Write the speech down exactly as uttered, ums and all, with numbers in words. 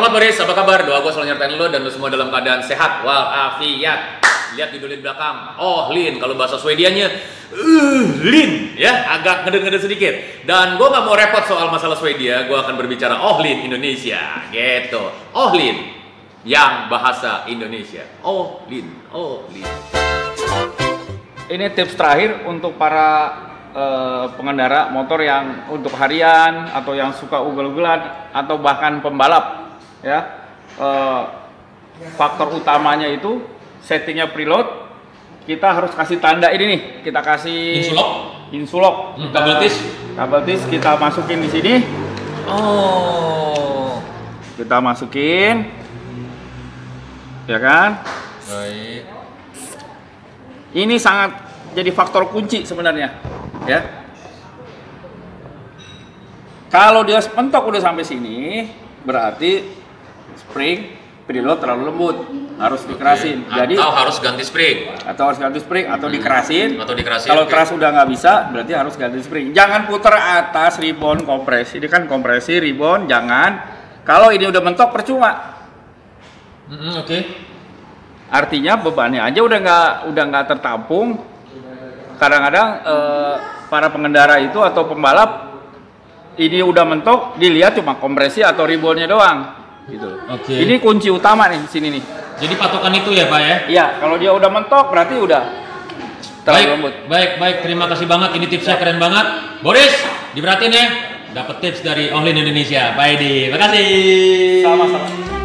Muhammad Boris, apa kabar? Doa gue selalu nyertain lo dan lo semua dalam keadaan sehat walafiat. Lihat di di belakang, oh Lin, kalau bahasa Swedianya, uh, Lin, ya agak ngeden-ngeden sedikit. Dan gue nggak mau repot soal masalah Swedia, gue akan berbicara oh Lin Indonesia, gitu. Oh Lin, yang bahasa Indonesia. Oh Lin, oh Lin. Ini tips terakhir untuk para Uh, pengendara motor yang untuk harian atau yang suka ugel-ugelan atau bahkan pembalap ya, uh, faktor utamanya itu settingnya preload. Kita harus kasih tanda ini nih, kita kasih insulok insulok hmm, kabel tis kabel tis kita masukin di sini. Oh, kita masukin ya kan. Baik, ini sangat jadi faktor kunci sebenarnya ya. Kalau dia mentok udah sampai sini, berarti spring preload terlalu lembut, harus dikerasin. Okay. Jadi atau harus ganti spring, atau harus ganti spring atau hmm. dikerasin. Atau dikerasin. Kalau okay. keras udah nggak bisa, berarti harus ganti spring. Jangan putar atas ribbon kompres. Ini kan kompresi ribbon, jangan. Kalau ini udah mentok percuma. Mm-hmm, Oke. Okay. Artinya bebannya aja udah nggak udah nggak tertampung. Kadang-kadang eh, para pengendara itu atau pembalap ini udah mentok, dilihat cuma kompresi atau ribbonnya doang, gitu. Oke. Okay. Ini kunci utama nih sini nih. Jadi patokan itu ya Pak ya? Iya, kalau dia udah mentok berarti udah terlalu baik, lembut. Baik, baik, terima kasih banget. Ini tipsnya keren banget, Boris. Diperhatiin ya. Dapat tips dari Ohlin Indonesia, Pak Edi. Makasih. Sama-sama.